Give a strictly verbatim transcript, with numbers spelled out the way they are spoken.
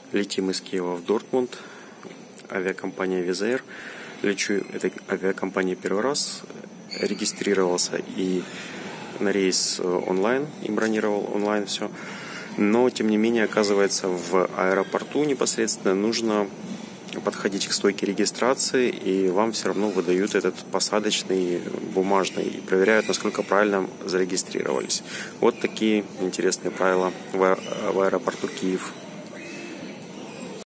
Летим из Киева в Дортмунд. Авиакомпания Wizz Air. Лечу этой авиакомпании первый раз. Регистрировался и на рейс онлайн, и бронировал онлайн все. Но, тем не менее, оказывается, в аэропорту непосредственно нужно подходить к стойке регистрации, и вам все равно выдают этот посадочный, бумажный, и проверяют, насколько правильно зарегистрировались. Вот такие интересные правила в аэропорту Киев.